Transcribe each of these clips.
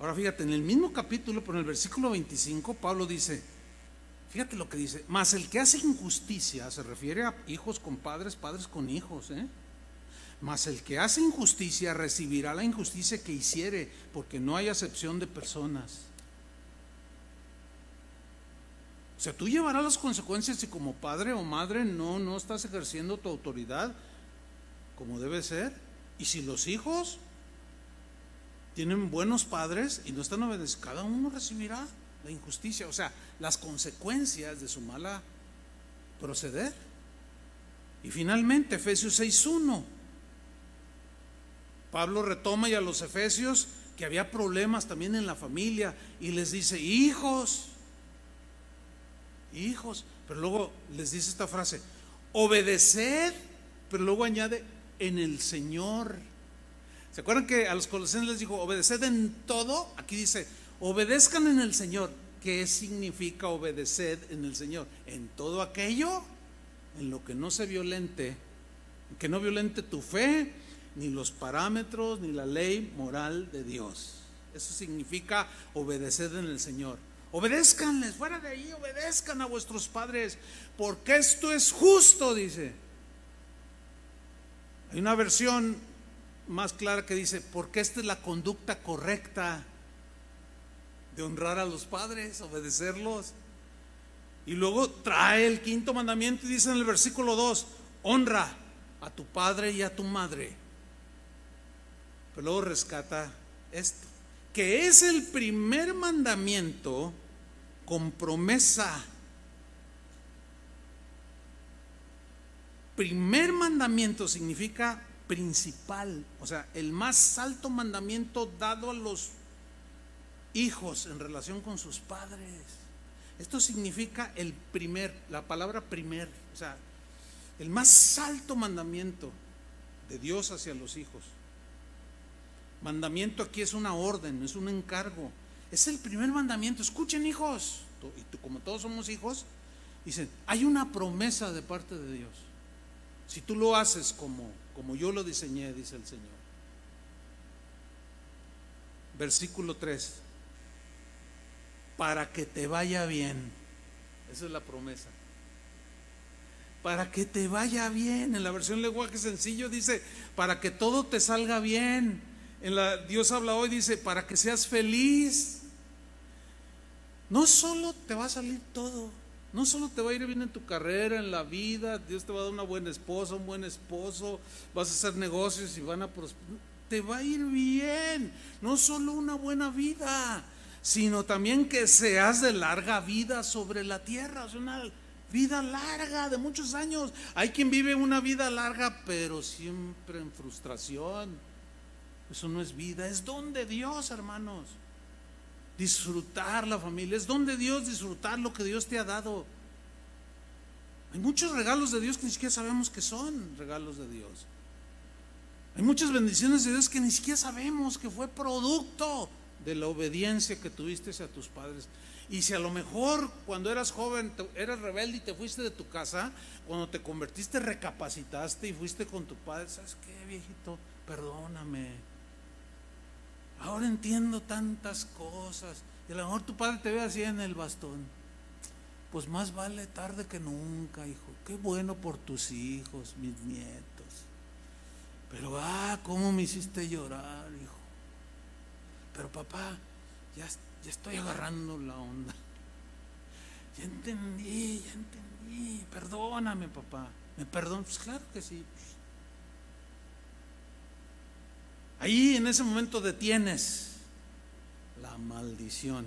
Ahora fíjate, en el mismo capítulo, pero en el versículo 25, Pablo dice, fíjate lo que dice: mas el que hace injusticia, se refiere a hijos con padres, padres con hijos, mas el que hace injusticia recibirá la injusticia que hiciere, porque no hay acepción de personas. O sea, tú llevarás las consecuencias si como padre o madre no estás ejerciendo tu autoridad como debe ser. Y si los hijos tienen buenos padres y no están obedeciendo, cada uno recibirá la injusticia, o sea, las consecuencias de su mala proceder. Y finalmente, Efesios 6:1, Pablo retoma ya a los efesios que había problemas también en la familia y les dice: hijos, pero luego les dice esta frase: obedeced, pero luego añade: en el Señor. ¿Se acuerdan que a los colosenses les dijo obedeced en todo? Aquí dice obedezcan en el Señor. ¿Qué significa obedecer en el Señor? En todo aquello en lo que no se violente, que no violente tu fe, ni los parámetros, ni la ley moral de Dios. Eso significa obedecer en el Señor. Obedézcanles, fuera de ahí, obedezcan a vuestros padres, porque esto es justo, dice. Hay una versión más clara que dice: porque esta es la conducta correcta de honrar a los padres, obedecerlos. Y luego trae el quinto mandamiento y dice en el versículo 2: honra a tu padre y a tu madre. Pero luego rescata esto, que es el primer mandamiento con promesa. Primer mandamiento significa principal, o sea, el más alto mandamiento dado a los hijos en relación con sus padres. Esto significa el primer, la palabra primer, o sea, el más alto mandamiento de Dios hacia los hijos. Mandamiento aquí es una orden, es un encargo, es el primer mandamiento. Escuchen, hijos, y como todos somos hijos, dicen, hay una promesa de parte de Dios. Si tú lo haces como yo lo diseñé, dice el Señor. Versículo 3: para que te vaya bien. Esa es la promesa. Para que te vaya bien. En la versión lenguaje sencillo dice: para que todo te salga bien. En la Dios habla hoy dice: para que seas feliz. No solo te va a salir todo, no solo te va a ir bien en tu carrera, en la vida, Dios te va a dar una buena esposa, un buen esposo, vas a hacer negocios y van a prosperar. Te va a ir bien, no solo una buena vida, sino también que seas de larga vida sobre la tierra, o sea, una vida larga de muchos años. Hay quien vive una vida larga, pero siempre en frustración. Eso no es vida, es don de Dios, hermanos. Disfrutar la familia, es don de Dios, disfrutar lo que Dios te ha dado. Hay muchos regalos de Dios que ni siquiera sabemos que son regalos de Dios. Hay muchas bendiciones de Dios que ni siquiera sabemos que fue producto de la obediencia que tuviste hacia tus padres. Y si a lo mejor cuando eras joven eras rebelde y te fuiste de tu casa, cuando te convertiste recapacitaste y fuiste con tu padre, ¿sabes qué, viejito? Perdóname. Ahora entiendo tantas cosas. Y a lo mejor tu padre te ve así en el bastón. Pues más vale tarde que nunca, hijo. Qué bueno por tus hijos, mis nietos. Pero cómo me hiciste llorar, hijo. Pero papá, ya estoy agarrando la onda. Ya entendí. Perdóname, papá. ¿Me perdonas? Pues claro que sí. Ahí en ese momento detienes la maldición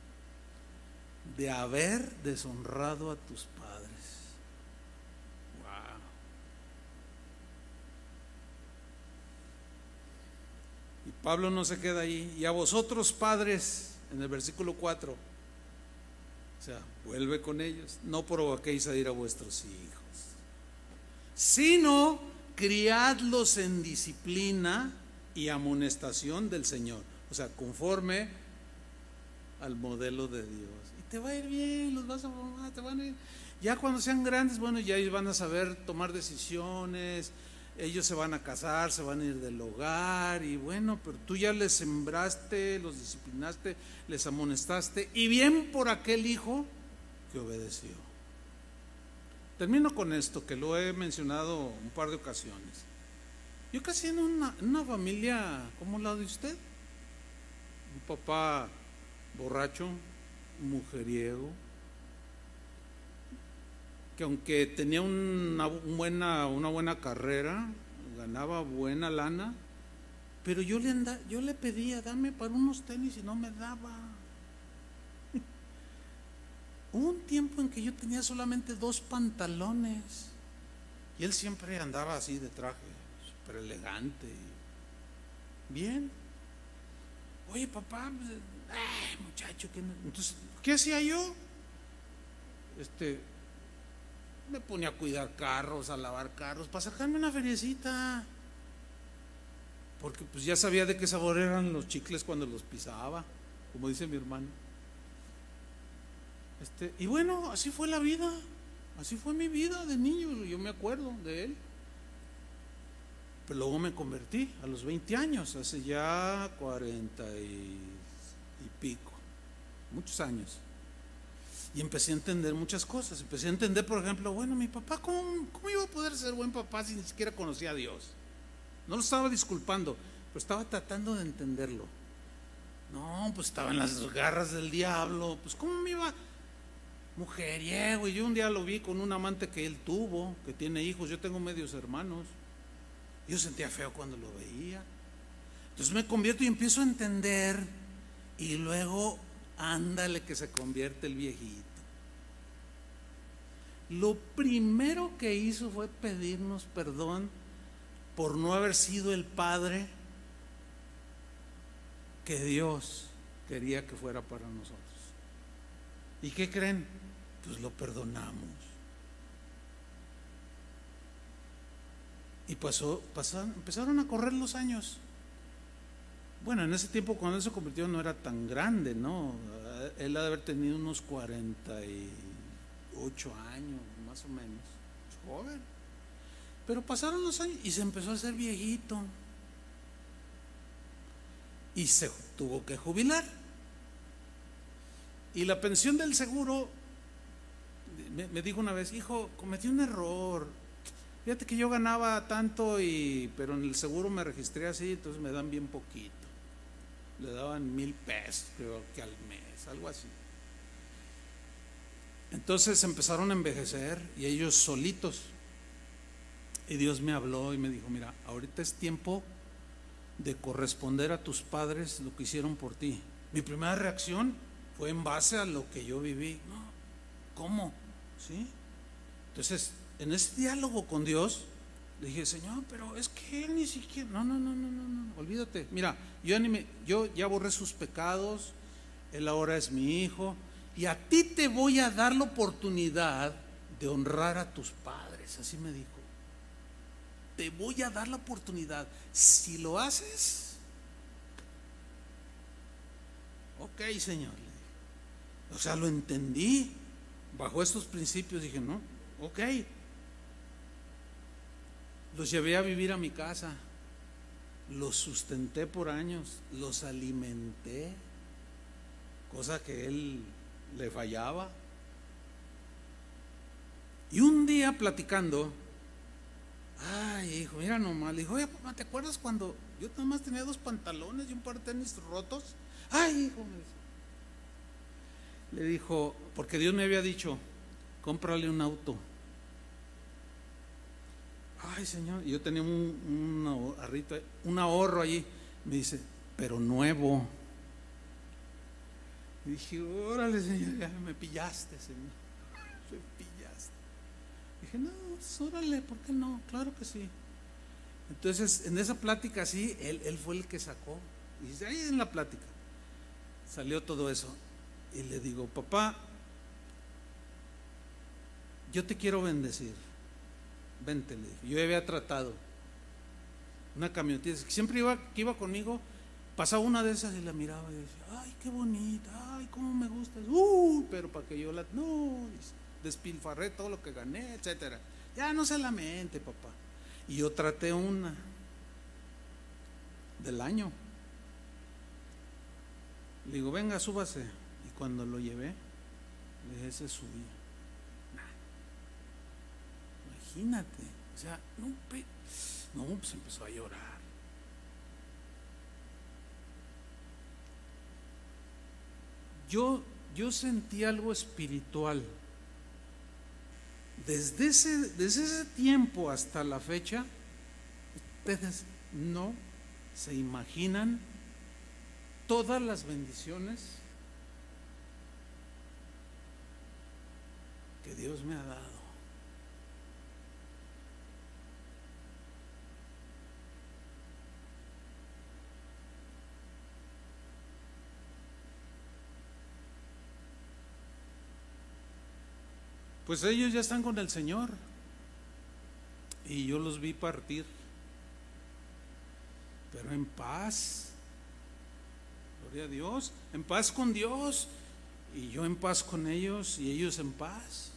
de haber deshonrado a tus padres. Wow. Y Pablo no se queda ahí. Y a vosotros, padres, en el versículo 4, o sea, vuelve con ellos: no provoquéis a ir a vuestros hijos, sino criadlos en disciplina y amonestación del Señor, o sea, conforme al modelo de Dios. Y te va a ir bien, los vas a formar, te van a ir. Ya cuando sean grandes, bueno, ya ellos van a saber tomar decisiones, ellos se van a casar, se van a ir del hogar y bueno, pero tú ya les sembraste, los disciplinaste, les amonestaste y bien por aquel hijo que obedeció. Termino con esto que lo he mencionado un par de ocasiones. Yo crecí en una familia como la de usted, un papá borracho, mujeriego, que aunque tenía una buena carrera, ganaba buena lana, pero yo le pedía, dame para unos tenis y no me daba. Hubo un tiempo en que yo tenía solamente 2 pantalones y él siempre andaba así de traje, súper elegante, bien. Oye papá, muchacho, entonces, ¿qué hacía yo? Me ponía a cuidar carros, a lavar carros, para sacarme una feriecita, porque pues ya sabía de qué sabor eran los chicles cuando los pisaba, como dice mi hermano. Y bueno, así fue la vida, así fue mi vida de niño, yo me acuerdo de él. Pero luego me convertí a los 20 años, hace ya 40 y pico, muchos años. Y empecé a entender muchas cosas. Empecé a entender, por ejemplo, bueno, mi papá, ¿cómo iba a poder ser buen papá si ni siquiera conocía a Dios? No lo estaba disculpando, pero estaba tratando de entenderlo. No, pues estaba en las garras del diablo. Pues ¿cómo me iba? Mujeriego. Y yo un día lo vi con un amante que él tuvo, que tiene hijos. Yo tengo medios hermanos. Yo sentía feo cuando lo veía. Entonces me convierto y empiezo a entender. Y luego, ándale que se convierte el viejito. Lo primero que hizo fue pedirnos perdón por no haber sido el padre que Dios quería que fuera para nosotros. ¿Y qué creen? Pues lo perdonamos. Y empezaron a correr los años. Bueno, en ese tiempo cuando él se convirtió no era tan grande, ¿no? Él ha de haber tenido unos 48 años, más o menos. Es joven. Pero pasaron los años y se empezó a hacer viejito. Y se tuvo que jubilar. Y la pensión del seguro, me dijo una vez, hijo, cometí un error. Fíjate que yo ganaba tanto, pero en el seguro me registré así, entonces me dan bien poquito. Le daban 1,000 pesos, creo que al mes, algo así. Entonces empezaron a envejecer y ellos solitos. Y Dios me habló y me dijo, mira, ahorita es tiempo de corresponder a tus padres lo que hicieron por ti. Mi primera reacción fue en base a lo que yo viví. No, ¿cómo? ¿Sí? Entonces, en ese diálogo con Dios, le dije, Señor, pero es que él ni siquiera, no, olvídate. Mira, yo ya borré sus pecados, él ahora es mi hijo, y a ti te voy a dar la oportunidad de honrar a tus padres. Así me dijo. Te voy a dar la oportunidad. Si lo haces, ok, Señor. O sea, lo entendí. Bajo estos principios dije, no, ok. Los llevé a vivir a mi casa. Los sustenté por años. Los alimenté. Cosa que él le fallaba. Y un día platicando, ay, hijo, mira nomás, le dijo, oye, papá, ¿te acuerdas cuando yo nada más tenía 2 pantalones y un par de tenis rotos? Ay, hijo, me dice. Le dijo, porque Dios me había dicho, cómprale un auto. Ay, Señor, y yo tenía un ahorro allí. Me dice, pero nuevo. Y dije, órale, Señor, ya me pillaste, Señor. Me pillaste. Dije, no, pues, órale, ¿por qué no? Claro que sí. Entonces, en esa plática así, él fue el que sacó. Y dice, ahí en la plática salió todo eso. Y le digo, papá, yo te quiero bendecir. Vente, le dije. Yo había tratado una camioneta, siempre que iba conmigo, pasaba una de esas y la miraba y decía, ay, qué bonita, ay, cómo me gusta, pero para que yo no, despilfarré todo lo que gané, etcétera. Ya no se lamente, papá. Y yo traté una del año. Le digo, venga, súbase. Y cuando lo llevé, le dije, ese es suyo. Imagínate, o sea, no, pues empezó a llorar. Yo sentí algo espiritual. Desde ese tiempo hasta la fecha, ustedes no se imaginan todas las bendiciones que Dios me ha dado. Pues ellos ya están con el Señor y yo los vi partir, pero en paz, gloria a Dios, en paz con Dios, y yo en paz con ellos y ellos en paz.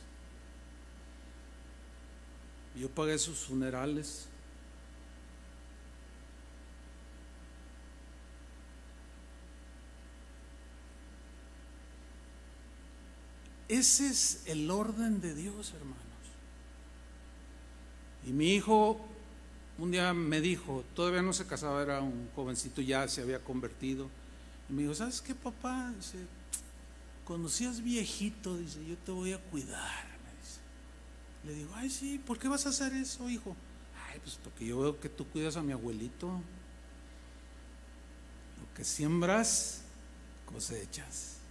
Yo pagué sus funerales. Ese es el orden de Dios, hermanos. Y mi hijo un día me dijo, todavía no se casaba, era un jovencito, ya se había convertido. Y me dijo, ¿sabes qué, papá? Dice, cuando seas viejito, dice, yo te voy a cuidar, me dice. Le digo, ay, sí, ¿por qué vas a hacer eso, hijo? Ay, pues porque yo veo que tú cuidas a mi abuelito. Lo que siembras, cosechas.